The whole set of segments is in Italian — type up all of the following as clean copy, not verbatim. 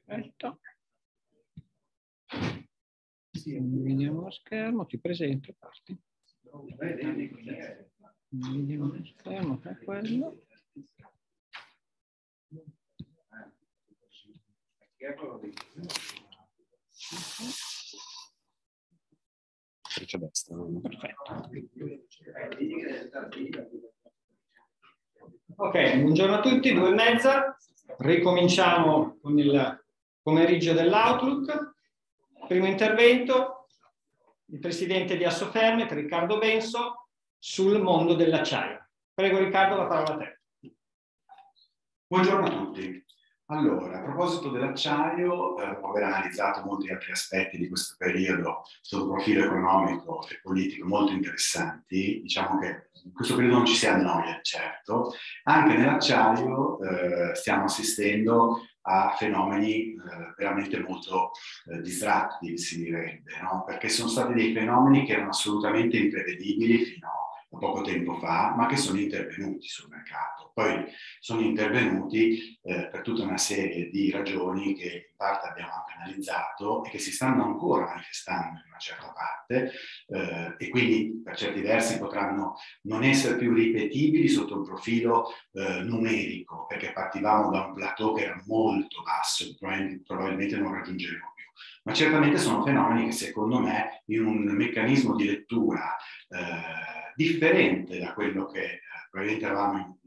Perfetto. Vediamo lo schermo, ti presento, parti. Vediamo lo schermo, è quello. Perfetto. Ok, buongiorno a tutti, 2:30. Ricominciamo con il pomeriggio dell'Outlook. Primo intervento, il presidente di Assofermet, Riccardo Benso, sul mondo dell'acciaio. Prego Riccardo, la parola a te. Buongiorno a tutti. Allora, a proposito dell'acciaio, dopo aver analizzato molti altri aspetti di questo periodo sotto un profilo economico e politico molto interessanti, diciamo che in questo periodo non ci si annoia, certo. Anche nell'acciaio stiamo assistendo a fenomeni veramente molto disruptivi, si direbbe, no? Perché sono stati dei fenomeni che erano assolutamente imprevedibili fino a poco tempo fa, ma che sono intervenuti sul mercato. Poi sono intervenuti per tutta una serie di ragioni che in parte abbiamo anche analizzato e che si stanno ancora manifestando in una certa parte e quindi per certi versi potranno non essere più ripetibili sotto un profilo numerico, perché partivamo da un plateau che era molto basso, probabilmente non raggiungeremo più. Ma certamente sono fenomeni che secondo me in un meccanismo di lettura differente da quello che probabilmente eravamo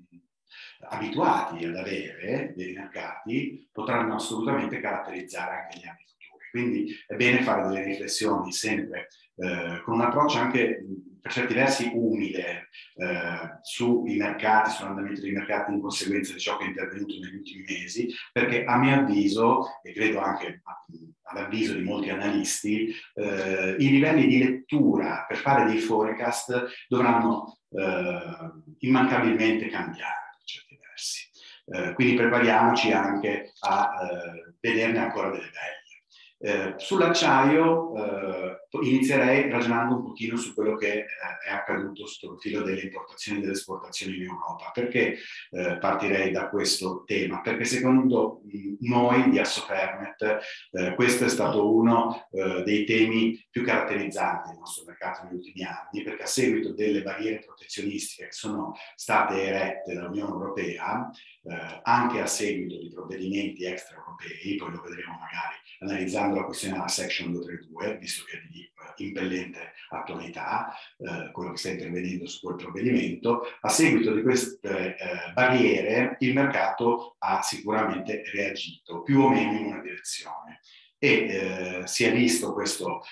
abituati ad avere dei mercati, potranno assolutamente caratterizzare anche gli anni futuri. Quindi è bene fare delle riflessioni sempre con un approccio anche per certi versi umile sui mercati, sull'andamento dei mercati in conseguenza di ciò che è intervenuto negli ultimi mesi, perché a mio avviso, e credo anche ad avviso di molti analisti, i livelli di lettura per fare dei forecast dovranno immancabilmente cambiare per certi versi. Quindi prepariamoci anche a vederne ancora delle belle. Sull'acciaio inizierei ragionando un pochino su quello che è accaduto sotto il profilo delle importazioni e delle esportazioni in Europa. Perché partirei da questo tema? Perché secondo noi di Assofermet questo è stato uno dei temi più caratterizzanti del nostro mercato negli ultimi anni, perché a seguito delle barriere protezionistiche che sono state erette dall'Unione Europea, anche a seguito di provvedimenti extraeuropei, poi lo vedremo magari analizzando la questione della Section 232, visto che è di impellente attualità, quello che sta intervenendo su quel provvedimento, a seguito di queste barriere il mercato ha sicuramente reagito più o meno in una direzione e si è visto questo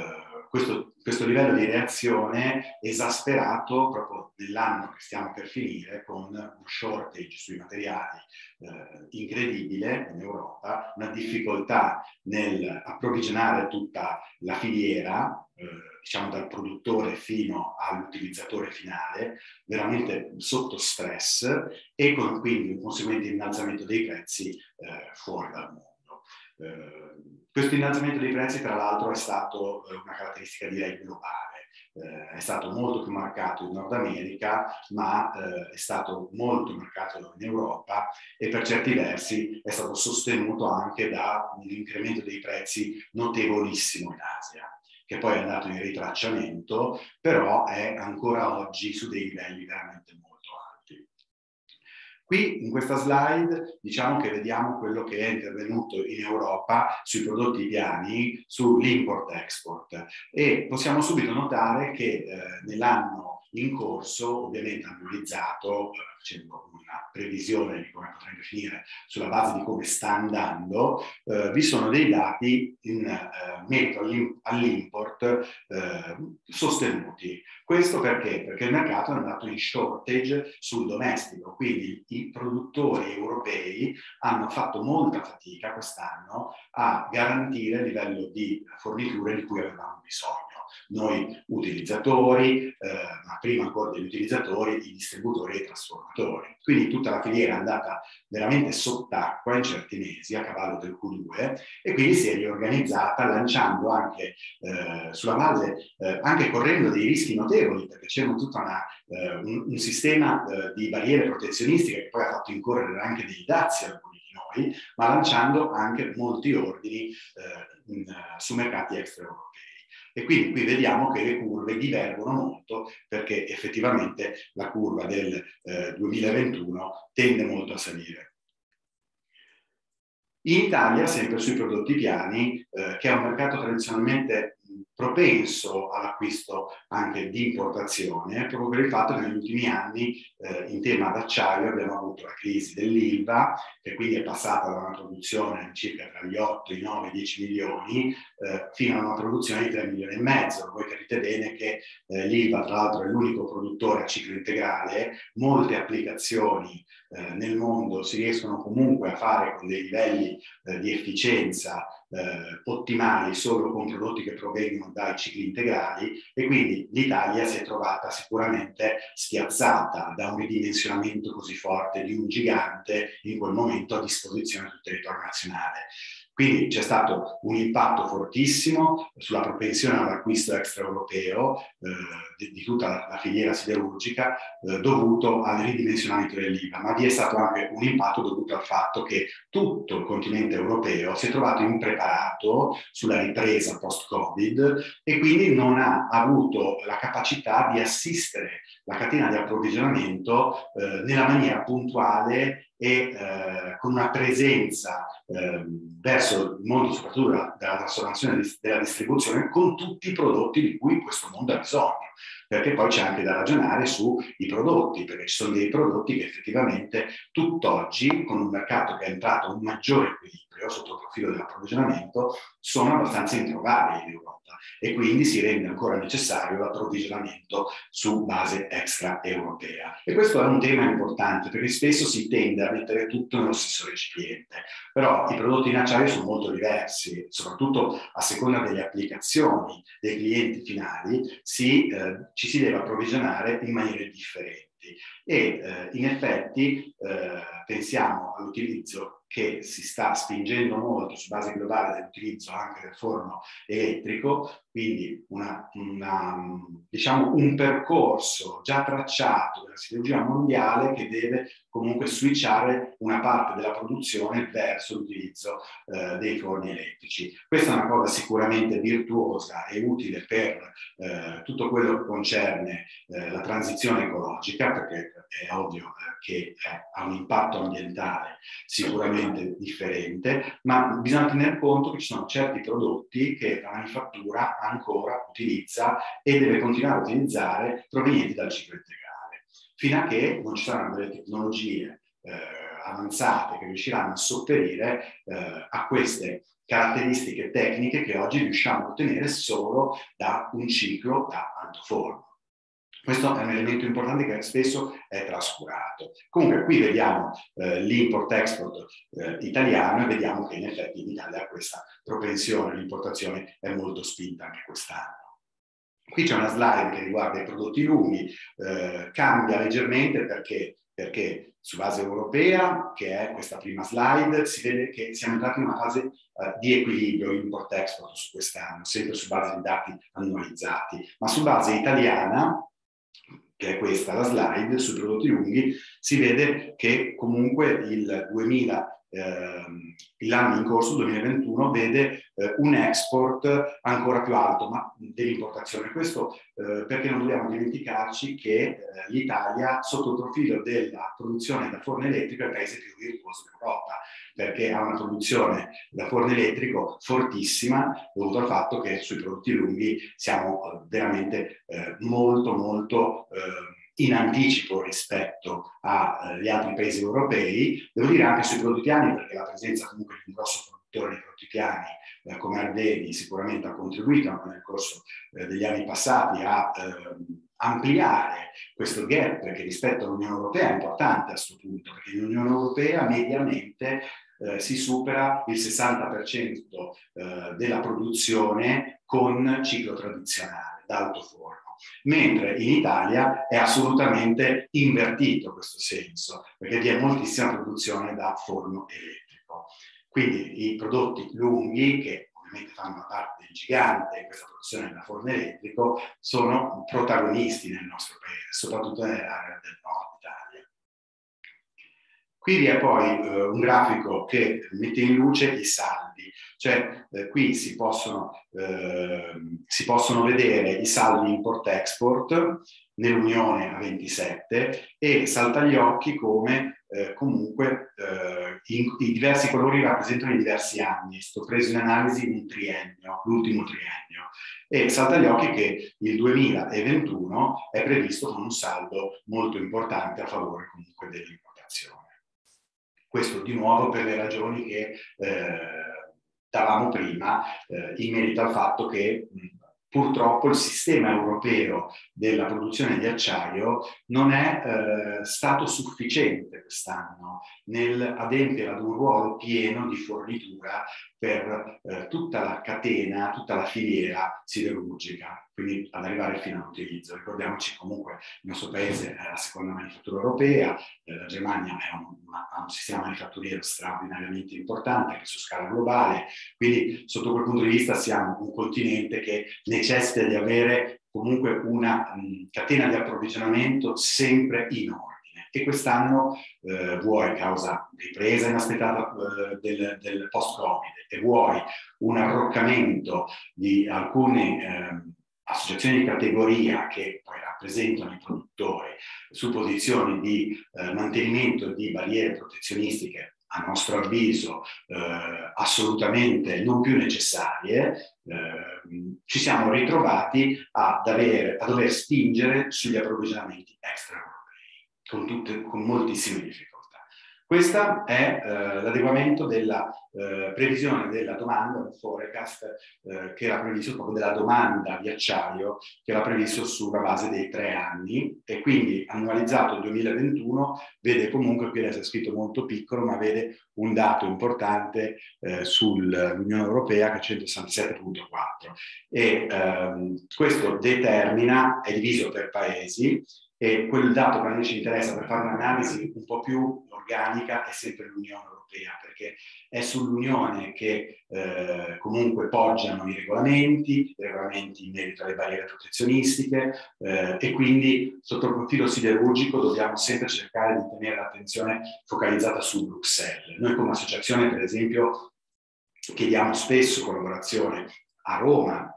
livello di reazione esasperato proprio nell'anno che stiamo per finire con uno shortage sui materiali incredibile in Europa, una difficoltà nel approvvigionare tutta la filiera, diciamo dal produttore fino all'utilizzatore finale, veramente sotto stress e con quindi un conseguente innalzamento dei prezzi fuori dal mondo. Questo innalzamento dei prezzi tra l'altro è stato una caratteristica direi globale. È stato molto più marcato in Nord America, ma è stato molto marcato in Europa e per certi versi è stato sostenuto anche da un incremento dei prezzi notevolissimo in Asia, che poi è andato in ritracciamento, però è ancora oggi su dei livelli veramente molto alti. Qui in questa slide diciamo che vediamo quello che è intervenuto in Europa sui prodotti piani, sull'import-export e possiamo subito notare che nell'anno in corso, ovviamente annualizzato, facendo una previsione di come potrebbe finire sulla base di come sta andando, vi sono dei dati in merito all'import sostenuti. Questo perché? Perché il mercato è andato in shortage sul domestico, quindi i produttori europei hanno fatto molta fatica quest'anno a garantire il livello di forniture di cui avevamo bisogno. Noi utilizzatori, ma prima ancora degli utilizzatori, i distributori e i trasformatori. Quindi tutta la filiera è andata veramente sott'acqua in certi mesi, a cavallo del Q2, e quindi si è riorganizzata lanciando anche sulla base, anche correndo dei rischi notevoli, perché c'era tutto un sistema di barriere protezionistiche che poi ha fatto incorrere anche dei dazi a alcuni di poi, ma lanciando anche molti ordini su mercati extraeuropei. E quindi qui vediamo che le curve divergono molto, perché effettivamente la curva del 2021 tende molto a salire. In Italia, sempre sui prodotti piani, che è un mercato tradizionalmente propenso all'acquisto anche di importazione, proprio per il fatto che negli ultimi anni in tema d'acciaio abbiamo avuto la crisi dell'Ilva, che quindi è passata da una produzione circa tra gli 8, i 9, 10 milioni fino a una produzione di 3 milioni e mezzo. Voi capite bene che l'Ilva, tra l'altro, è l'unico produttore a ciclo integrale, molte applicazioni nel mondo si riescono comunque a fare con dei livelli di efficienza ottimali solo con prodotti che provengono dai cicli integrali, e quindi l'Italia si è trovata sicuramente spiazzata da un ridimensionamento così forte di un gigante in quel momento a disposizione del territorio nazionale. Quindi c'è stato un impatto fortissimo sulla propensione all'acquisto extraeuropeo di tutta la filiera siderurgica dovuto al ridimensionamento dell'IVA, ma vi è stato anche un impatto dovuto al fatto che tutto il continente europeo si è trovato impreparato sulla ripresa post-Covid e quindi non ha avuto la capacità di assistere la catena di approvvigionamento nella maniera puntuale e con una presenza verso il mondo soprattutto della trasformazione della distribuzione con tutti i prodotti di cui questo mondo ha bisogno, perché poi c'è anche da ragionare sui prodotti, perché ci sono dei prodotti che effettivamente tutt'oggi, con un mercato che è entrato in un maggiore equilibrio sotto il profilo dell'approvvigionamento, sono abbastanza introvabili in Europa e quindi si rende ancora necessario l'approvvigionamento su base extraeuropea. E questo è un tema importante, perché spesso si tende a mettere tutto nello stesso recipiente, però i prodotti in acciaio sono molto diversi, soprattutto a seconda delle applicazioni dei clienti finali, ci si deve approvvigionare in maniere differenti. E in effetti pensiamo all'utilizzo che si sta spingendo molto su base globale dell'utilizzo anche del forno elettrico, quindi diciamo un percorso già tracciato della siderurgia mondiale che deve comunque switchare una parte della produzione verso l'utilizzo dei forni elettrici. Questa è una cosa sicuramente virtuosa e utile per tutto quello che concerne la transizione ecologica, perché è ovvio che ha un impatto ambientale sicuramente differente, ma bisogna tener conto che ci sono certi prodotti che la manifattura ancora utilizza e deve continuare a utilizzare provenienti dal ciclo integrale, fino a che non ci saranno delle tecnologie avanzate che riusciranno a sopperire a queste caratteristiche tecniche che oggi riusciamo a ottenere solo da un ciclo da alto forno. Questo è un elemento importante che spesso è trascurato. Comunque qui vediamo l'import-export italiano e vediamo che in effetti in Italia questa propensione all'importazione è molto spinta anche quest'anno. Qui c'è una slide che riguarda i prodotti lunghi, cambia leggermente perché su base europea, che è questa prima slide, si vede che siamo entrati in una fase di equilibrio import-export su quest'anno, sempre su base di dati annualizzati, ma su base italiana, che è questa la slide, sui prodotti lunghi, si vede che comunque l'anno in corso, 2021, vede un export ancora più alto ma dell'importazione. Questo perché non dobbiamo dimenticarci che l'Italia, sotto il profilo della produzione da forno elettrico, è il paese più virtuoso d'Europa, perché ha una produzione da forno elettrico fortissima, dovuto al fatto che sui prodotti lunghi siamo veramente molto in anticipo rispetto agli altri paesi europei. Devo dire anche sui prodotti piani, perché la presenza comunque di un grosso produttore di prodotti piani come Ardeni sicuramente ha contribuito anche nel corso degli anni passati a ampliare questo gap che rispetto all'Unione Europea è importante a questo punto, perché l'Unione Europea mediamente si supera il 60% della produzione con ciclo tradizionale, da alto forno, mentre in Italia è assolutamente invertito questo senso, perché vi è moltissima produzione da forno elettrico. Quindi i prodotti lunghi, che ovviamente fanno parte del gigante, questa produzione da forno elettrico, sono protagonisti nel nostro paese, soprattutto nell'area del nord Italia. Qui vi è poi un grafico che mette in luce i saldi, cioè qui si possono vedere i saldi import-export nell'Unione a 27 e salta agli occhi come comunque i diversi colori rappresentano i diversi anni. Sto preso in analisi un triennio, l'ultimo triennio, e salta agli occhi che il 2021 è previsto con un saldo molto importante a favore comunque dell'importazione. Questo di nuovo per le ragioni che davamo prima in merito al fatto che purtroppo il sistema europeo della produzione di acciaio non è stato sufficiente quest'anno nel adempiere ad un ruolo pieno di fornitura per tutta la catena, tutta la filiera siderurgica, quindi ad arrivare fino all'utilizzo. Ricordiamoci comunque il nostro paese è la seconda manifattura europea, la Germania ha un sistema manifatturiero straordinariamente importante anche su scala globale, quindi sotto quel punto di vista siamo un continente che necessita di avere comunque una catena di approvvigionamento sempre in ordine. E quest'anno, vuoi causa ripresa inaspettata del post-Covid e vuoi un arroccamento di alcune associazioni di categoria che poi rappresentano i produttori su posizioni di mantenimento di barriere protezionistiche a nostro avviso assolutamente non più necessarie, ci siamo ritrovati a dover spingere sugli approvvigionamenti extraeuropei, con moltissime difficoltà. Questo è l'adeguamento della previsione della domanda, un forecast che era previsto proprio della domanda di acciaio, che era previsto sulla base dei 3 anni, e quindi annualizzato il 2021 vede comunque, qui è scritto molto piccolo, ma vede un dato importante sull'Unione Europea che è 167,4, e questo determina, è diviso per paesi, e quel dato che a noi ci interessa per fare un'analisi un po' più organica è sempre l'Unione Europea, perché è sull'Unione che comunque poggiano i regolamenti in merito alle barriere protezionistiche, e quindi sotto il profilo siderurgico dobbiamo sempre cercare di tenere l'attenzione focalizzata su Bruxelles. Noi come associazione, per esempio, chiediamo spesso collaborazione a Roma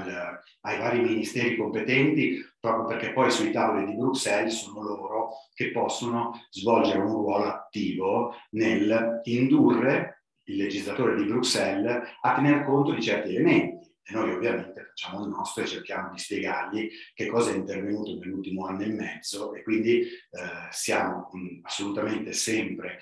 ai vari ministeri competenti, proprio perché poi sui tavoli di Bruxelles sono loro che possono svolgere un ruolo attivo nel indurre il legislatore di Bruxelles a tener conto di certi elementi. E noi ovviamente facciamo il nostro e cerchiamo di spiegargli che cosa è intervenuto nell'ultimo anno e mezzo, e quindi siamo assolutamente sempre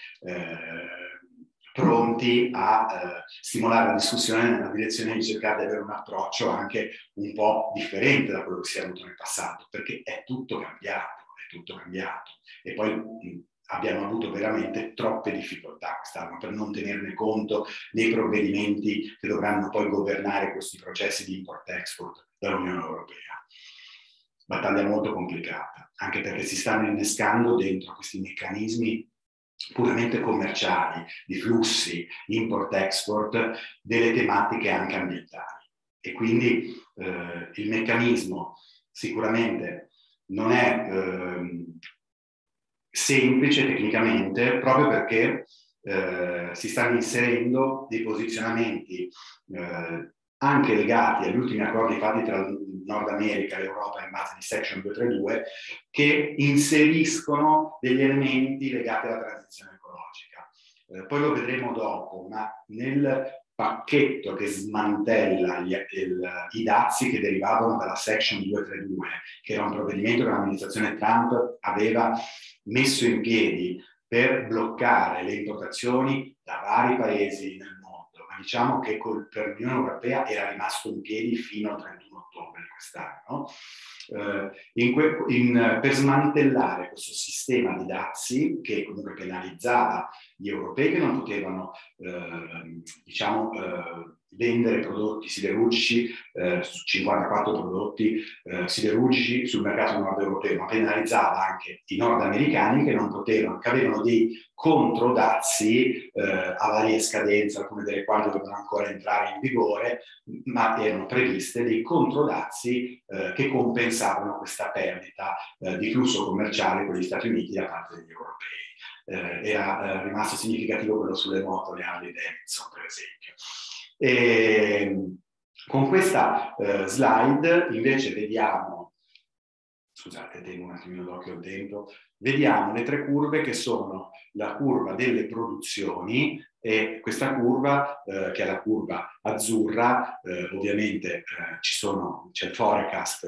pronti a stimolare la discussione nella direzione di cercare di avere un approccio anche un po' differente da quello che si è avuto nel passato, perché è tutto cambiato. E poi abbiamo avuto veramente troppe difficoltà quest'anno per non tenerne conto nei provvedimenti che dovranno poi governare questi processi di import-export dall'Unione Europea. Battaglia molto complicata, anche perché si stanno innescando dentro questi meccanismi puramente commerciali, di flussi, import-export, delle tematiche anche ambientali. E quindi il meccanismo sicuramente non è semplice tecnicamente, proprio perché si stanno inserendo dei posizionamenti anche legati agli ultimi accordi fatti tra il Nord America e l'Europa in base di Section 232, che inseriscono degli elementi legati alla transizione ecologica. Poi lo vedremo dopo, ma nel pacchetto che smantella i dazi che derivavano dalla Section 232, che era un provvedimento che l'amministrazione Trump aveva messo in piedi per bloccare le importazioni da vari paesi nel mondo, ma diciamo che per l'Unione Europea era rimasto in piedi fino al 31 ottobre di quest'anno. Per smantellare questo sistema di dazi che comunque penalizzava gli europei che non potevano vendere prodotti siderurgici, 54 prodotti siderurgici sul mercato nord europeo, ma penalizzava anche i nordamericani che non potevano, che avevano dei controdazi a varie scadenze, alcune delle quali dovevano ancora entrare in vigore, ma erano previste dei controdazi che compensavano questa perdita di flusso commerciale con gli Stati Uniti da parte degli europei. era rimasto significativo quello sulle moto, le Harley Davidson per esempio. E con questa slide invece vediamo, scusate, tengo un attimino d'occhio al tempo, vediamo le tre curve che sono la curva delle produzioni e questa curva, che è la curva azzurra, ovviamente c'è il forecast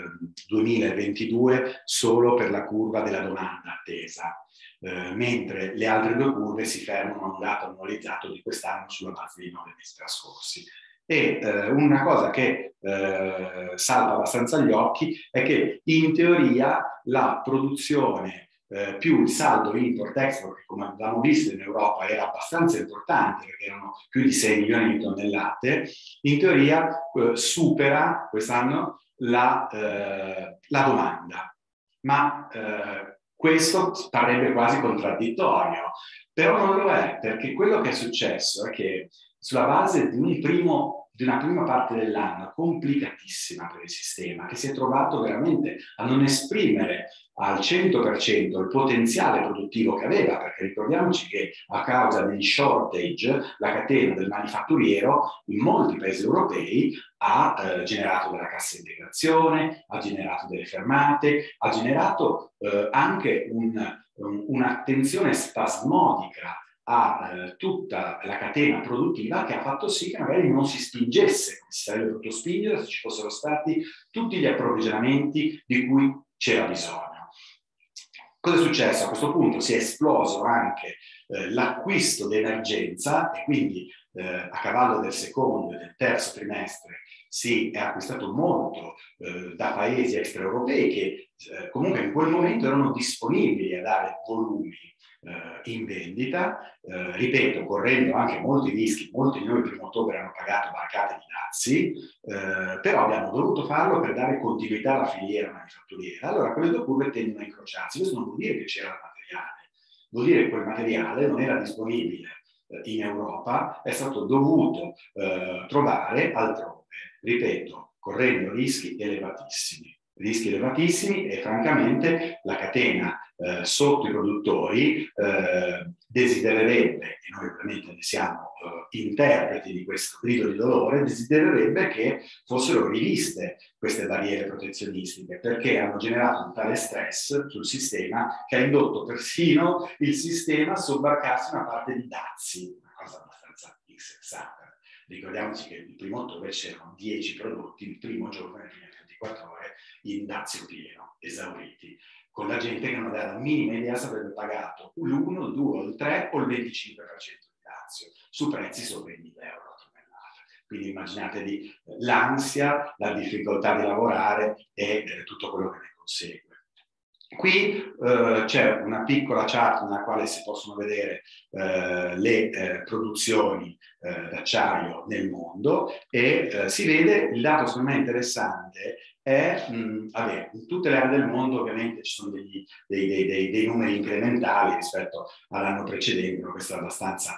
2022 solo per la curva della domanda attesa, mentre le altre due curve si fermano a un dato annualizzato di quest'anno sulla base dei 9 mesi trascorsi. E una cosa che salta abbastanza agli occhi è che in teoria la produzione più il saldo import-export, che come abbiamo visto in Europa era abbastanza importante perché erano più di 6 milioni di tonnellate, in teoria supera quest'anno la domanda. Ma questo parebbe quasi contraddittorio, però non lo è, perché quello che è successo è che sulla base di una prima parte dell'anno complicatissima per il sistema, che si è trovato veramente a non esprimere al 100% il potenziale produttivo che aveva, perché ricordiamoci che a causa degli shortage la catena del manifatturiero in molti paesi europei ha generato della cassa integrazione, ha generato delle fermate, ha generato anche un'attenzione spasmodica a tutta la catena produttiva, che ha fatto sì che magari non si spingesse come si sarebbe potuto spingere se ci fossero stati tutti gli approvvigionamenti di cui c'era bisogno. Cosa è successo? A questo punto si è esploso anche l'acquisto d'emergenza e quindi a cavallo del secondo e del terzo trimestre si è acquistato molto da paesi extraeuropei che comunque in quel momento erano disponibili a dare volumi in vendita, ripeto, correndo anche molti rischi. Molti di noi il 1° ottobre hanno pagato barcate di dazi, però abbiamo dovuto farlo per dare continuità alla filiera manifatturiera. Allora quelle due curve tendono a incrociarsi. Questo non vuol dire che c'era il materiale, vuol dire che quel materiale non era disponibile in Europa, è stato dovuto trovare altrove, ripeto, correndo rischi elevatissimi e francamente la catena sotto i produttori desidererebbe, e noi ovviamente ne siamo interpreti di questo grido di dolore, desidererebbe che fossero riviste queste barriere protezionistiche, perché hanno generato un tale stress sul sistema che ha indotto persino il sistema a sobbarcarsi una parte di dazi, una cosa abbastanza insensata. Ricordiamoci che il 1° ottobre c'erano 10 prodotti il primo giorno, nelle prime 24 ore, in dazio pieno, esauriti, con la gente che non aveva la minima idea se avrebbe pagato l'1, il 2, il 3 o il 25% di dazio su prezzi sopra i 1.000 euro a tonnellata. Quindi immaginatevi l'ansia, la difficoltà di lavorare e tutto quello che ne consegue. Qui c'è una piccola chart nella quale si possono vedere le produzioni d'acciaio nel mondo e si vede il dato secondo me interessante è, vabbè, in tutte le aree del mondo ovviamente ci sono dei numeri incrementali rispetto all'anno precedente, ma questo è abbastanza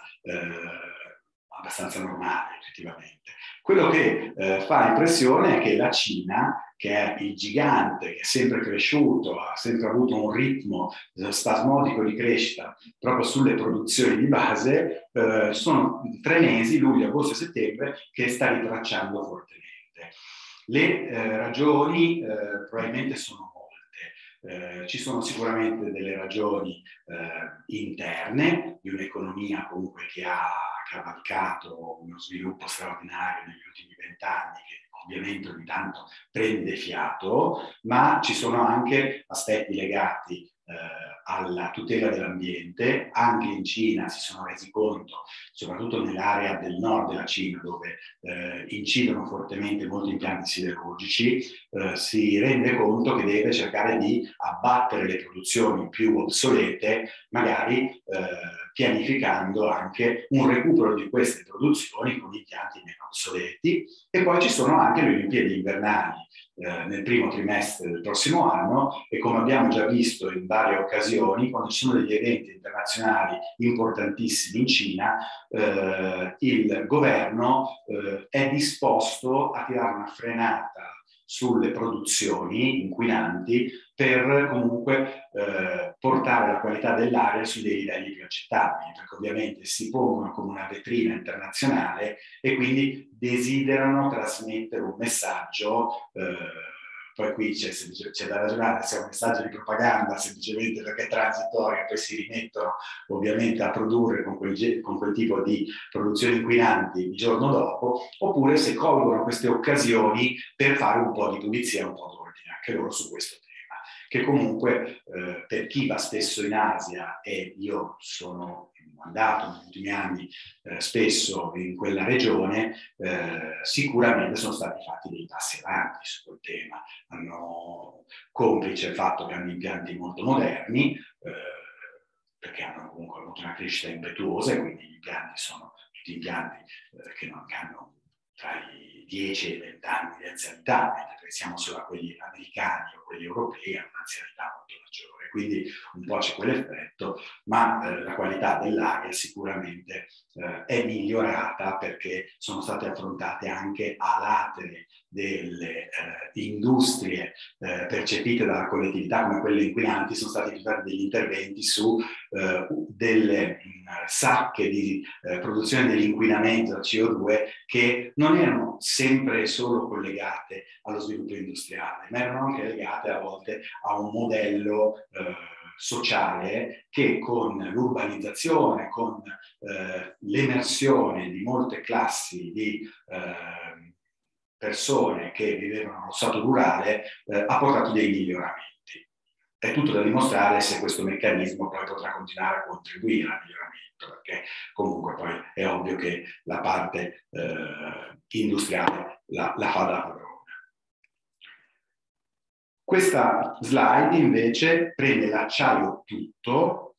normale effettivamente. Quello che fa impressione è che la Cina, che è il gigante che è sempre cresciuto, ha sempre avuto un ritmo spasmodico di crescita proprio sulle produzioni di base, sono 3 mesi, luglio, agosto e settembre, che sta ritracciando fortemente. Le ragioni probabilmente sono molte. Ci sono sicuramente delle ragioni interne di un'economia comunque che ha cavalcato uno sviluppo straordinario negli ultimi 20 anni, che ovviamente ogni tanto prende fiato, ma ci sono anche aspetti legati alla tutela dell'ambiente. Anche in Cina si sono resi conto, soprattutto nell'area del nord della Cina, dove incidono fortemente molti impianti siderurgici, si rende conto che deve cercare di abbattere le produzioni più obsolete, magari pianificando anche un recupero di queste produzioni con impianti meno obsoleti. E poi ci sono anche le Olimpiadi invernali nel primo trimestre del prossimo anno e, come abbiamo già visto in varie occasioni, quando ci sono degli eventi internazionali importantissimi in Cina, il governo è disposto a tirare una frenata sulle produzioni inquinanti per comunque portare la qualità dell'aria su dei livelli più accettabili, perché ovviamente si pongono come una vetrina internazionale e quindi desiderano trasmettere un messaggio. Poi qui c'è da ragionare se è un messaggio di propaganda semplicemente perché è transitorio e poi si rimettono ovviamente a produrre con quel tipo di produzioni inquinanti il giorno dopo, oppure se colgono queste occasioni per fare un po' di pulizia, un po' d'ordine, anche loro su questo tema, che comunque per chi va spesso in Asia, e io sono andato negli ultimi anni spesso in quella regione, sicuramente sono stati fatti dei passi avanti su quel tema. Hanno complice il fatto che hanno impianti molto moderni, perché hanno comunque avuto una crescita impetuosa e quindi gli impianti sono tutti impianti che non hanno tra i 10 e i 20 anni di anzianità, mentre pensiamo solo a quelli americani o quelli europei, hanno un'anzianità molto maggiore. Quindi un po' c'è quell'effetto, ma la qualità dell'aria sicuramente è migliorata perché sono state affrontate anche a latere delle industrie percepite dalla collettività come quelle inquinanti, sono stati fatti degli interventi su delle sacche di produzione dell'inquinamento da CO2 che non erano sempre e solo collegate allo sviluppo industriale, ma erano anche legate a volte a un modello sociale che con l'urbanizzazione, con l'emersione di molte classi di persone che vivevano nello stato rurale ha portato dei miglioramenti. È tutto da dimostrare se questo meccanismo poi potrà continuare a contribuire al miglioramento, perché comunque poi è ovvio che la parte industriale la fa da padrona. Questa slide invece prende l'acciaio tutto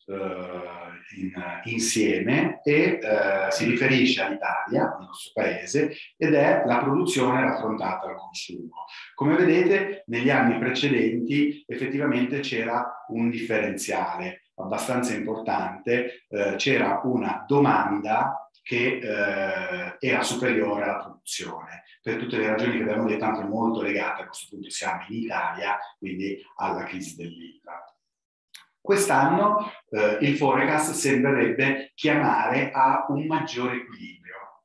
insieme e si riferisce all'Italia, al nostro paese, ed è la produzione raffrontata al consumo. Come vedete, negli anni precedenti effettivamente c'era un differenziale abbastanza importante, c'era una domanda che era superiore alla produzione, per tutte le ragioni che abbiamo detto, anche molto legate, a questo punto siamo in Italia, quindi alla crisi dell'IVA. Quest'anno il forecast sembrerebbe chiamare a un maggiore equilibrio.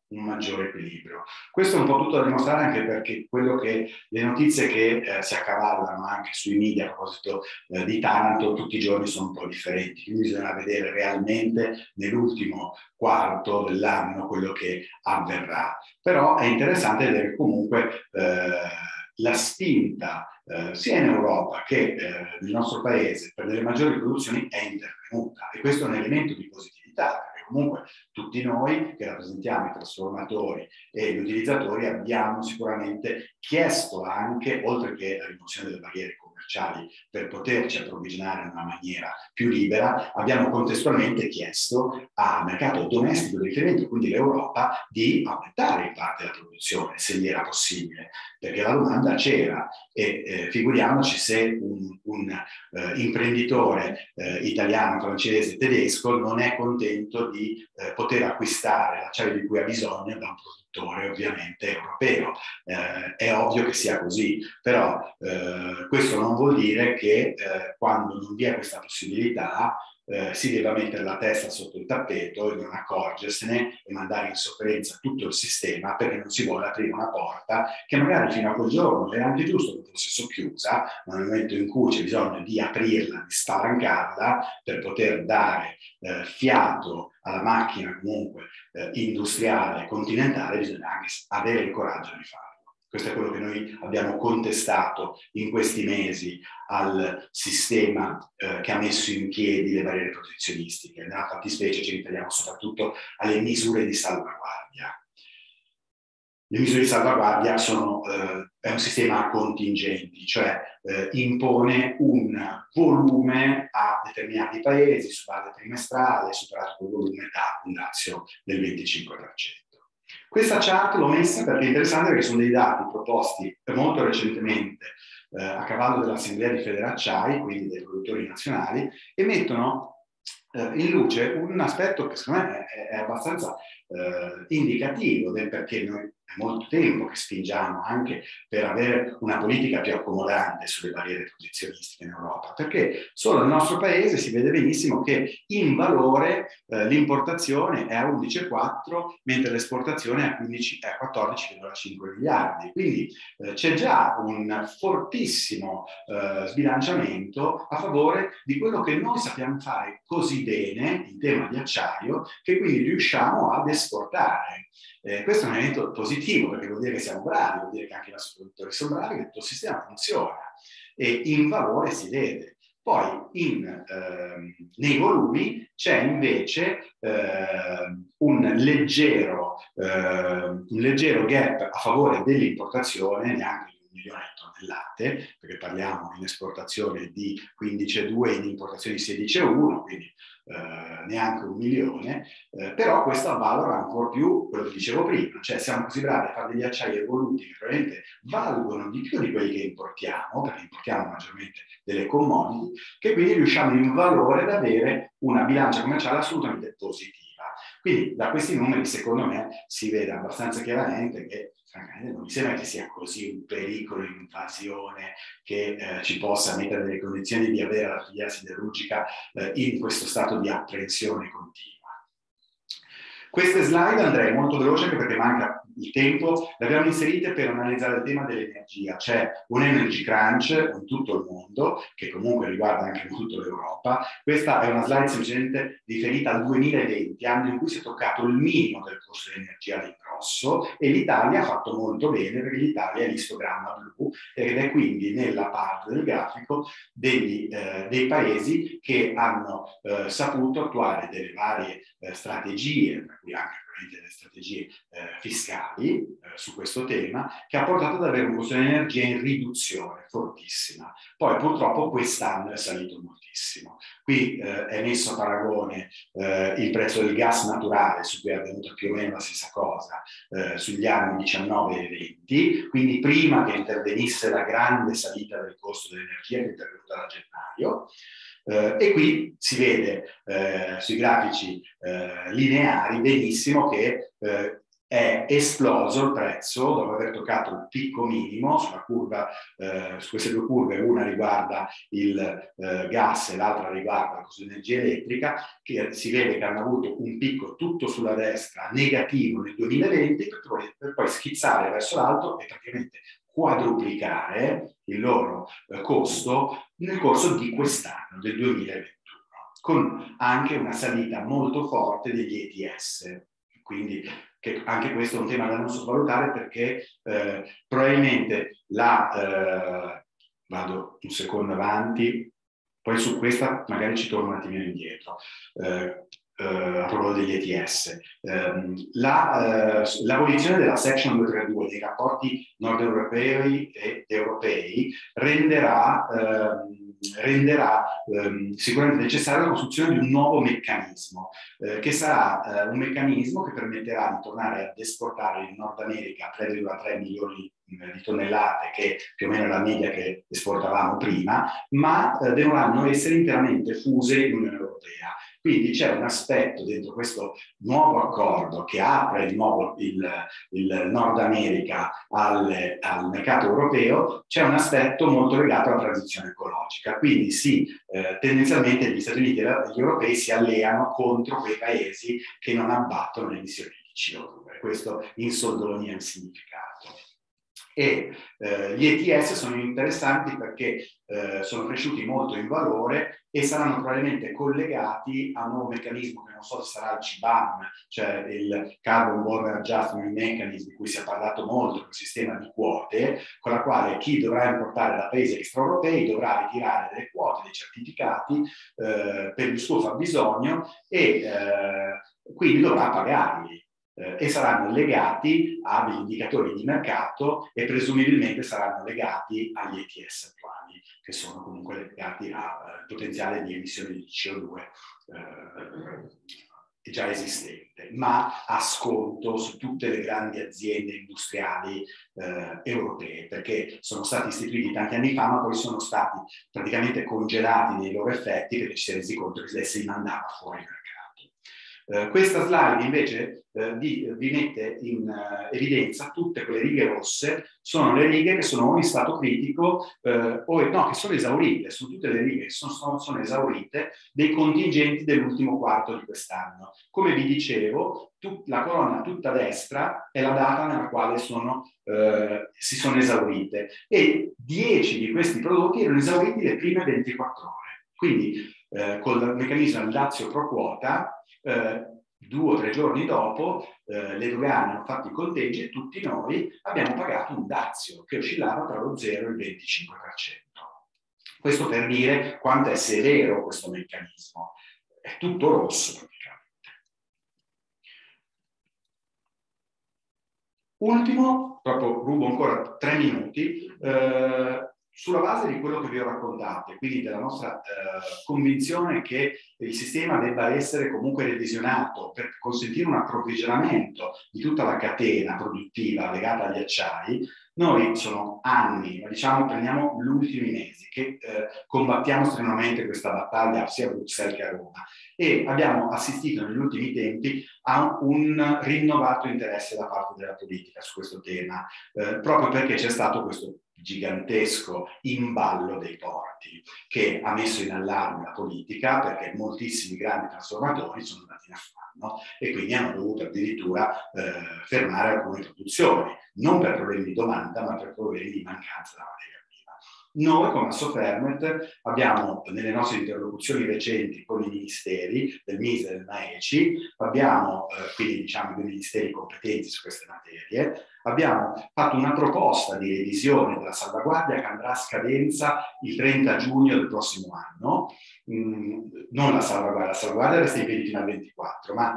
Questo è un po' tutto da dimostrare anche perché le notizie che si accavallano anche sui media a proposito di Taranto tutti i giorni sono un po' differenti, quindi bisogna vedere realmente nell'ultimo quarto dell'anno quello che avverrà. Però è interessante vedere comunque la spinta sia in Europa che nel nostro paese per delle maggiori produzioni è intervenuta, e questo è un elemento di positività, perché comunque tutti noi che rappresentiamo i trasformatori e gli utilizzatori abbiamo sicuramente chiesto anche, oltre che la rimozione delle barriere commerciali per poterci approvvigionare in una maniera più libera, abbiamo contestualmente chiesto al mercato domestico di riferimento, quindi l'Europa, di aumentare in parte la produzione, se gli era possibile, perché la domanda c'era e figuriamoci se un imprenditore italiano, francese, tedesco non è contento di poter acquistare l'acciaio di cui ha bisogno da un produttore ovviamente europeo. È ovvio che sia così, però questo non vuol dire che quando non vi è questa possibilità si deve mettere la testa sotto il tappeto e non accorgersene e mandare in sofferenza tutto il sistema perché non si vuole aprire una porta che magari fino a quel giorno è anche giusto che fosse socchiusa, ma nel momento in cui c'è bisogno di aprirla, di spalancarla per poter dare fiato alla macchina comunque industriale continentale, bisogna anche avere il coraggio di farlo. Questo è quello che noi abbiamo contestato in questi mesi al sistema che ha messo in piedi le barriere protezionistiche. Nella fattispecie ci riferiamo soprattutto alle misure di salvaguardia. Le misure di salvaguardia è un sistema a contingenti, cioè impone un volume a determinati paesi su base trimestrale, superato quel volume da un razio del 25%. Questa chart l'ho messa perché è interessante, perché sono dei dati proposti molto recentemente a cavallo dell'Assemblea di Federacciai, quindi dei produttori nazionali, e mettono in luce un aspetto che secondo me è abbastanza indicativo del perché noi è molto tempo che spingiamo anche per avere una politica più accomodante sulle barriere protezionistiche in Europa, perché solo nel nostro paese si vede benissimo che in valore l'importazione è a 11,4 mentre l'esportazione è a 14,5 miliardi. Quindi c'è già un fortissimo sbilanciamento a favore di quello che noi sappiamo fare così bene in tema di acciaio, che quindi riusciamo ad esportare. Questo è un elemento positivo, perché vuol dire che siamo bravi, vuol dire che anche i nostri produttori sono bravi, che tutto il sistema funziona e in valore si vede. Poi nei volumi c'è invece un leggero gap a favore dell'importazione, neanche di 1 milione di tonnellate, perché parliamo in esportazione di 15,2 e in importazione di 16,1, quindi neanche 1 milione, però questo avvalora ancora più quello che dicevo prima, cioè siamo così bravi a fare degli acciai evoluti che probabilmente valgono di più di quelli che importiamo, perché importiamo maggiormente delle commodity, che quindi riusciamo in valore ad avere una bilancia commerciale assolutamente positiva. Quindi da questi numeri, secondo me, si vede abbastanza chiaramente che francamente non mi sembra che sia così un pericolo in invasione che ci possa mettere nelle condizioni di avere la filiera siderurgica in questo stato di apprensione continua. Queste slide andrei molto veloce anche perché manca il tempo, le abbiamo inserite per analizzare il tema dell'energia. C'è un energy crunch in tutto il mondo, che comunque riguarda anche molto l'Europa. Questa è una slide semplicemente riferita al 2020, anno in cui si è toccato il minimo del costo dell'energia all'ingrosso, e l'Italia ha fatto molto bene, perché l'Italia è l'istogramma blu ed è quindi nella parte del grafico dei paesi che hanno saputo attuare delle varie strategie, tra cui anche delle strategie fiscali su questo tema, che ha portato ad avere un costo dell'energia in riduzione fortissima. Poi purtroppo quest'anno è salito moltissimo. Qui è messo a paragone il prezzo del gas naturale, su cui è avvenuta più o meno la stessa cosa sugli anni 19 e 20, quindi prima che intervenisse la grande salita del costo dell'energia che è intervenuta da gennaio. E qui si vede sui grafici lineari benissimo che è esploso il prezzo dopo aver toccato il picco minimo sulla curva, su queste due curve, una riguarda il gas e l'altra riguarda il costo di energia elettrica, che si vede che hanno avuto un picco tutto sulla destra negativo nel 2020 per poi schizzare verso l'alto e praticamente quadruplicare il loro costo nel corso di quest'anno, del 2021, con anche una salita molto forte degli ETS. Quindi che anche questo è un tema da non sottovalutare, perché probabilmente vado un secondo avanti, poi su questa magari ci torno un attimino indietro. A proposito degli ETS, l'abolizione della Section 232 dei rapporti nord europei e europei renderà sicuramente necessaria la costruzione di un nuovo meccanismo, che sarà un meccanismo che permetterà di tornare ad esportare in Nord America 3,3 milioni di tonnellate, che più o meno è la media che esportavamo prima, ma dovranno essere interamente fuse in Unione Europea. Quindi c'è un aspetto dentro questo nuovo accordo che apre di nuovo il Nord America al mercato europeo, c'è un aspetto molto legato alla transizione ecologica. Quindi sì, tendenzialmente gli Stati Uniti e gli europei si alleano contro quei paesi che non abbattono le emissioni di CO2. Questo in soldoni è il significato. E gli ETS sono interessanti perché sono cresciuti molto in valore e saranno probabilmente collegati a un nuovo meccanismo che non so se sarà il CBAM, cioè il Carbon Border Adjustment Mechanism, di cui si è parlato molto, un sistema di quote, con la quale chi dovrà importare da paesi extraeuropei dovrà ritirare delle quote, dei certificati per il suo fabbisogno e quindi dovrà pagarli. E saranno legati a degli indicatori di mercato e presumibilmente saranno legati agli ETS attuali, che sono comunque legati al potenziale di emissioni di CO2 già esistente, ma a sconto su tutte le grandi aziende industriali europee, perché sono stati istituiti tanti anni fa, ma poi sono stati praticamente congelati nei loro effetti perché ci si è resi conto che si mandava fuori il mercato. Questa slide invece vi mette in evidenza tutte quelle righe rosse, sono le righe che sono o in stato critico no, che sono esaurite, sono tutte le righe che sono esaurite dei contingenti dell'ultimo quarto di quest'anno. Come vi dicevo, la colonna tutta a destra è la data nella quale si sono esaurite e 10 di questi prodotti erano esauriti le prime 24 ore. Quindi con il meccanismo del dazio pro quota, 2 o 3 giorni dopo le dogane hanno fatto i conteggi e tutti noi abbiamo pagato un dazio che oscillava tra lo 0 e il 25%. Questo per dire quanto è severo questo meccanismo. È tutto rosso praticamente. Ultimo, proprio rubo ancora 3 minuti, sulla base di quello che vi ho raccontato, quindi della nostra convinzione che il sistema debba essere comunque revisionato per consentire un approvvigionamento di tutta la catena produttiva legata agli acciai, noi sono anni, ma diciamo prendiamo gli ultimi mesi, che combattiamo strenuamente questa battaglia sia a Bruxelles che a Roma e abbiamo assistito negli ultimi tempi a un rinnovato interesse da parte della politica su questo tema, proprio perché c'è stato questo gigantesco imballo dei porti che ha messo in allarme la politica perché moltissimi grandi trasformatori sono andati in affanno e quindi hanno dovuto addirittura fermare alcune produzioni, non per problemi di domanda ma per problemi di mancanza della materia prima. Noi come Assofermet abbiamo nelle nostre interlocuzioni recenti con i ministeri del MISE e del MAECI, abbiamo quindi diciamo dei ministeri competenti su queste materie, abbiamo fatto una proposta di revisione della salvaguardia che andrà a scadenza il 30 giugno del prossimo anno, non la salvaguardia resta in piedi fino al 24, ma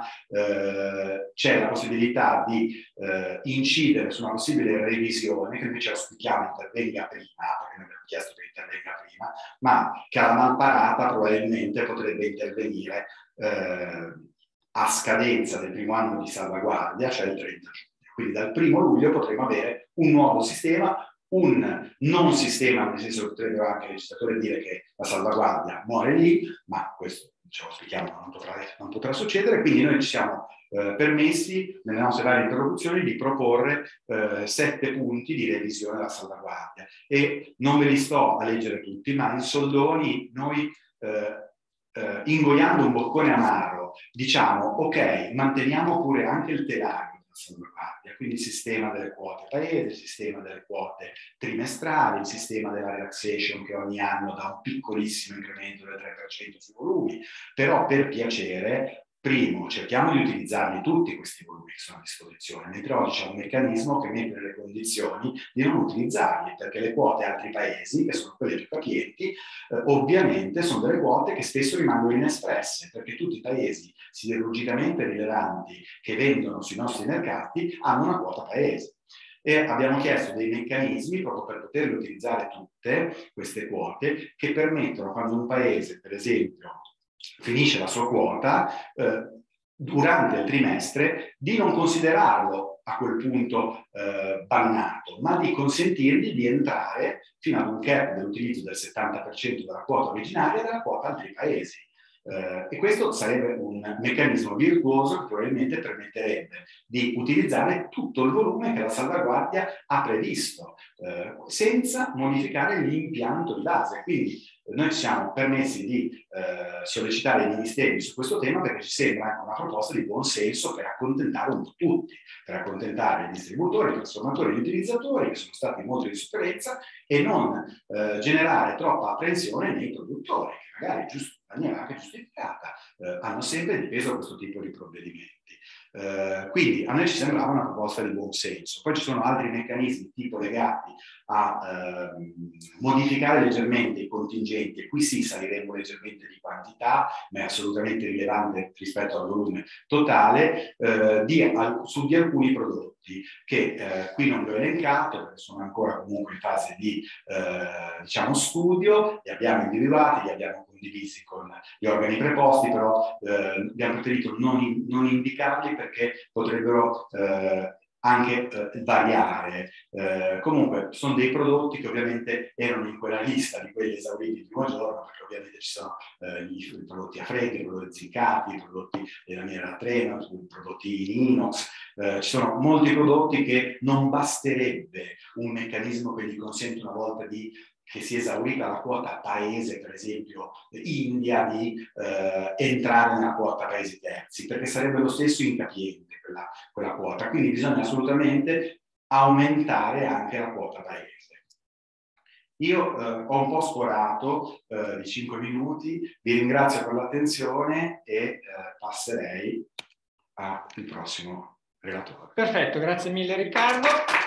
c'è la possibilità di incidere su una possibile revisione che invece auspichiamo intervenga prima, perché noi abbiamo chiesto che intervenga prima, ma che alla malparata probabilmente potrebbe intervenire a scadenza del primo anno di salvaguardia, cioè il 30 giugno. Quindi dal 1° luglio potremo avere un nuovo sistema, un non sistema, nel senso che potrebbe anche il legislatore dire che la salvaguardia muore lì, ma questo ce lo spieghiamo, non potrà succedere, quindi noi ci siamo permessi nelle nostre varie interlocuzioni di proporre 7 punti di revisione della salvaguardia e non ve li sto a leggere tutti, ma in soldoni noi ingoiando un boccone amaro diciamo ok, manteniamo pure anche il telaio salvaguardia, quindi il sistema delle quote paese, il sistema delle quote trimestrali, il sistema della relaxation che ogni anno dà un piccolissimo incremento del 3% sui volumi, però per piacere, primo, cerchiamo di utilizzarli tutti questi volumi che sono a disposizione, mentre oggi c'è un meccanismo che mette nelle condizioni di non utilizzarli, perché le quote altri paesi, che sono quelle più capienti, ovviamente sono delle quote che spesso rimangono inespresse, perché tutti i paesi siderurgicamente rilevanti che vendono sui nostri mercati hanno una quota paese. E abbiamo chiesto dei meccanismi proprio per poter utilizzare tutte queste quote che permettono, quando un paese, per esempio, finisce la sua quota, durante il trimestre, di non considerarlo a quel punto bannato, ma di consentirgli di entrare fino ad un cap dell'utilizzo del 70% della quota originaria e della quota altri paesi. E questo sarebbe un meccanismo virtuoso che probabilmente permetterebbe di utilizzare tutto il volume che la salvaguardia ha previsto, senza modificare l'impianto di base. Quindi noi ci siamo permessi di sollecitare i ministeri su questo tema perché ci sembra anche una proposta di buon senso per accontentare un po' tutti, per accontentare i distributori, i trasformatori e gli utilizzatori che sono stati molto in sofferenza e non generare troppa apprensione nei produttori che magari in maniera anche giustificata hanno sempre difeso questo tipo di provvedimenti. Quindi a noi ci sembrava una proposta di buon senso. Poi ci sono altri meccanismi tipo legati a modificare leggermente i contingenti e qui sì saliremo leggermente di quantità ma è assolutamente rilevante rispetto al volume totale su di alcuni prodotti che qui non vi ho elencato perché sono ancora comunque in fase di diciamo studio, li abbiamo individuati, li abbiamo condivisi con gli organi preposti, però abbiamo preferito non indicarli perché potrebbero anche variare. Comunque sono dei prodotti che ovviamente erano in quella lista di quelli esauriti il primo giorno, perché ovviamente ci sono i prodotti a freddo, i prodotti zincati, i prodotti della miniera da treno, i prodotti in inox. Ci sono molti prodotti che non basterebbe un meccanismo che gli consente, una volta che si è esaurita la quota paese, per esempio India, di entrare nella quota paesi terzi, perché sarebbe lo stesso incapiente quella quota. Quindi bisogna assolutamente aumentare anche la quota paese. Io ho un po' sforato di 5 minuti, vi ringrazio per l'attenzione e passerei al prossimo relatore. Perfetto, grazie mille Riccardo.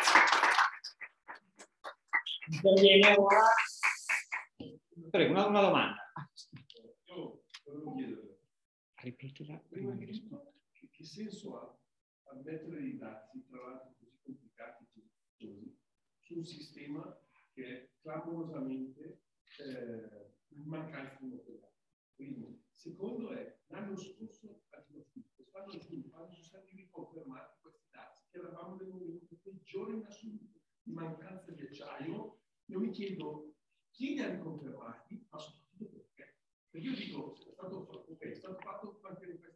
Interviene ora. Prego, una domanda. Io volevo chiedere, Ripetila prima di rispondere. Che senso ha mettere dei dazi, tra l'altro così complicati e costosi, su un sistema che è clamorosamente in mancanza di materiale? Quindi, secondo è, l'anno scorso, quest'anno sono stati riconfermati questi dazi, che eravamo nel momento peggiore in assoluto di mancanza di acciaio. Io mi chiedo chi li ha riconfermati, ma soprattutto perché. Perché io dico, è stato fatto quanti anni fa?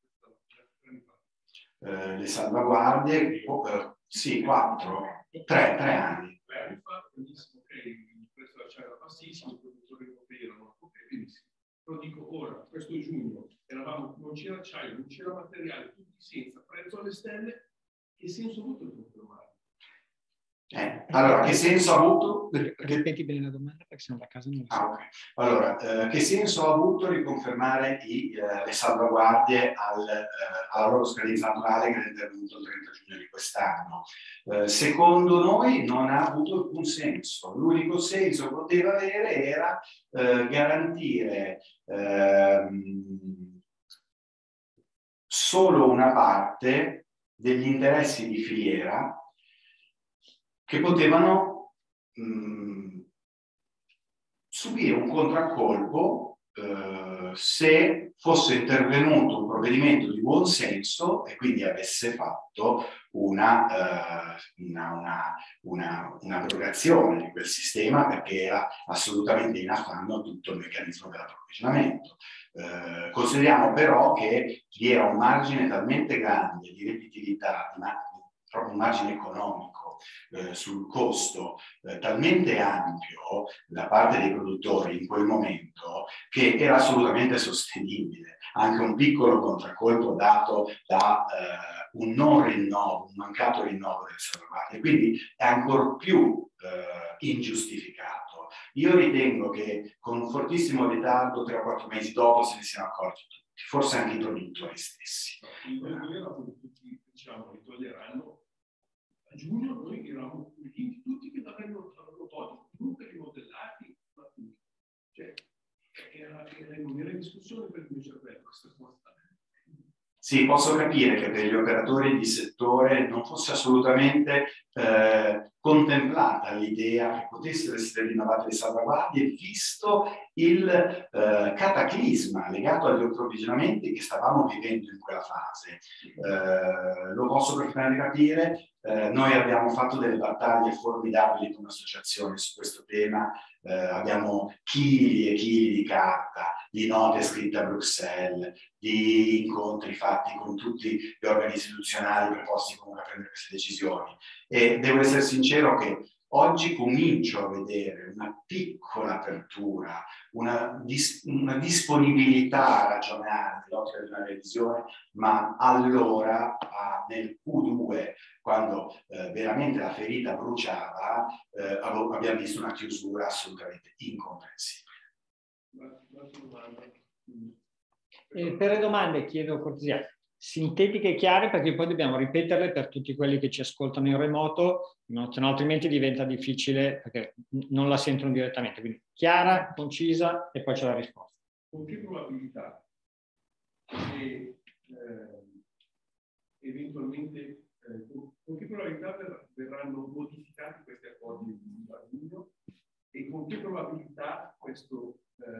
Le salvaguardie, sì, 3 anni. 3 anni fa, benissimo, ok, il prezzo dell'acciaio era bassissimo, i produttori europei erano ok, benissimo. Però dico, ora, questo giugno, non c'era acciaio, non c'era materiale, tutti senza, prezzo alle stelle, che senso ha avuto il confermare? Allora, che senso ha avuto? Ripeti bene la domanda perché sennò da casa non lo so. Okay. Allora, che senso ha avuto riconfermare le salvaguardie alla loro scadenza naturale che è intervenuto il 30 giugno di quest'anno? Secondo noi non ha avuto alcun senso. L'unico senso che poteva avere era garantire solo una parte degli interessi di filiera che potevano subire un contraccolpo se fosse intervenuto un provvedimento di buon senso e quindi avesse fatto un'abrogazione di quel sistema, perché era assolutamente in affanno tutto il meccanismo dell'approvvigionamento. Consideriamo però che vi era un margine talmente grande di redditività, proprio un margine economico sul costo talmente ampio da parte dei produttori in quel momento, che era assolutamente sostenibile anche un piccolo contraccolpo dato da un non rinnovo, un mancato rinnovo delle salvaguardie. Quindi è ancor più ingiustificato. Io ritengo che con un fortissimo ritardo, 3 o 4 mesi dopo, se ne siano accorti tutti, forse anche i produttori stessi. Tutti, diciamo, li toglieranno. A giugno noi eravamo convinti tutti che l'avrebbero tolto, comunque rimodellati, ma tutti. Cioè, non era in discussione per il mio cervello questa cosa. Sì, posso capire che per gli operatori di settore non fosse assolutamente contemplata l'idea che potessero essere rinnovate le salvaguardie, visto il cataclisma legato agli approvvigionamenti che stavamo vivendo in quella fase. Lo posso perfettamente capire. Noi abbiamo fatto delle battaglie formidabili come associazione su questo tema, abbiamo chili e chili di carta, di note scritte a Bruxelles, di incontri fatti con tutti gli organi istituzionali preposti comunque a prendere queste decisioni. E devo essere sincero che oggi comincio a vedere una piccola apertura, una disponibilità a ragionare nell'ottica di una revisione, ma allora nel Q2, quando veramente la ferita bruciava, abbiamo visto una chiusura assolutamente incomprensibile. Per le domande chiedo cortesia sintetiche e chiare, perché poi dobbiamo ripeterle per tutti quelli che ci ascoltano in remoto, no? Altrimenti diventa difficile perché non la sentono direttamente. Quindi chiara, concisa e poi c'è la risposta. Con che probabilità che eventualmente con che probabilità verranno modificati questi accordi di giugno e con che probabilità questa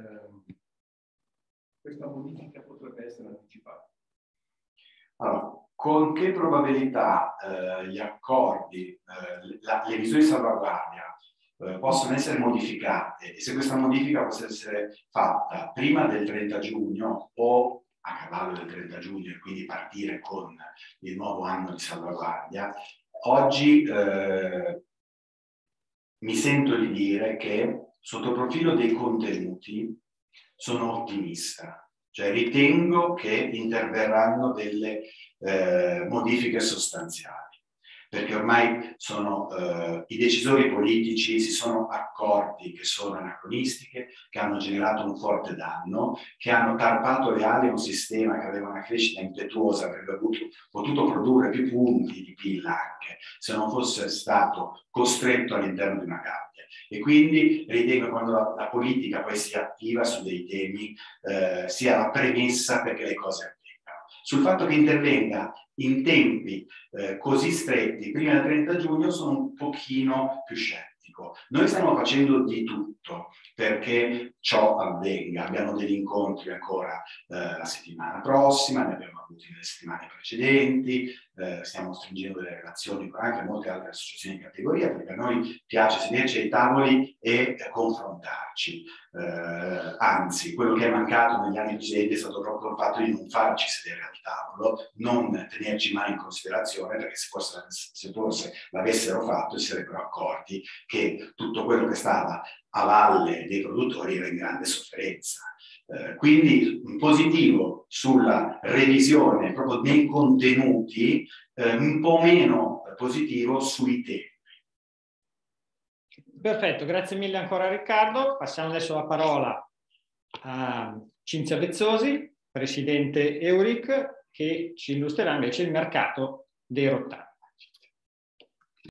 modifica potrebbe essere anticipata? Allora, con che probabilità gli accordi, le misure di salvaguardia possono essere modificate, e se questa modifica possa essere fatta prima del 30 giugno o a cavallo del 30 giugno e quindi partire con il nuovo anno di salvaguardia, oggi mi sento di dire che sotto il profilo dei contenuti sono ottimista, cioè ritengo che interverranno delle modifiche sostanziali, perché ormai i decisori politici si sono accorti che sono anacronistiche, che hanno generato un forte danno, che hanno tarpato le ali a un sistema che aveva una crescita impetuosa, avrebbe potuto produrre più punti di PIL anche, se non fosse stato costretto all'interno di una gabbia. E quindi ritengo che quando la politica poi si attiva su dei temi sia la premessa perché le cose avvengano. Sul fatto che intervenga in tempi così stretti prima del 30 giugno sono un pochino più scettico. Noi stiamo facendo di tutto perché ciò avvenga. Abbiamo degli incontri ancora la settimana prossima, ne abbiamo avuti nelle settimane precedenti, stiamo stringendo delle relazioni con anche molte altre associazioni di categoria, perché a noi piace sederci ai tavoli e confrontarci. Anzi, quello che è mancato negli anni precedenti è stato proprio il fatto di non farci sedere al tavolo, non tenerci mai in considerazione, perché se forse l'avessero fatto si sarebbero accorti che tutto quello che stava a valle dei produttori era in grande sofferenza. Quindi positivo sulla revisione proprio dei contenuti, un po' meno positivo sui temi. Perfetto, grazie mille ancora Riccardo. Passiamo adesso la parola a Cinzia Vezzosi, presidente Euric, che ci illustrerà invece il mercato dei rottami.